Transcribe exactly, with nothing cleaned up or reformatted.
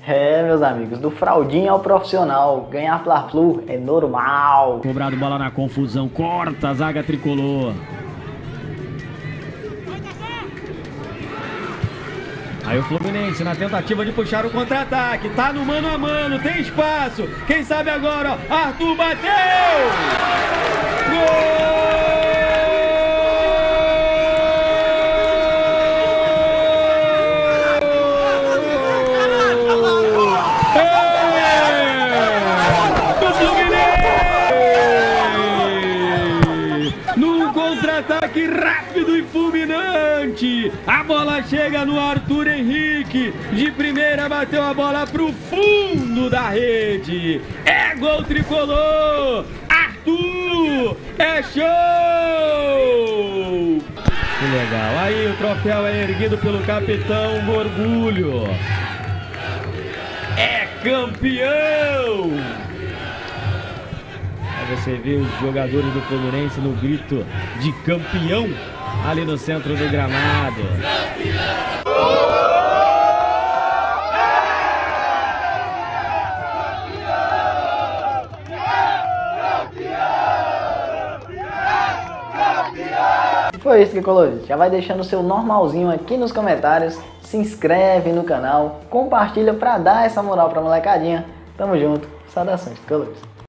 É, meus amigos, do fraldinho ao profissional, ganhar Fla-Flu é normal. Cobrado bola na confusão, corta a zaga tricolor. Aí o Fluminense na tentativa de puxar o contra-ataque, tá no mano a mano, tem espaço, quem sabe agora, ó, Arthur bateu! Gol! Num contra-ataque rápido e fulminante, a bola chega no Arthur Henrique, de primeira bateu a bola pro fundo da rede, é gol tricolor, Arthur, é show! Que legal, aí o troféu é erguido pelo capitão com orgulho, é campeão! Você vê os jogadores do Fluminense no grito de campeão ali no centro do gramado. Foi isso, tricolores. Já vai deixando o seu normalzinho aqui nos comentários, se inscreve no canal, compartilha pra dar essa moral pra molecadinha. Tamo junto. Saudações, tricolores.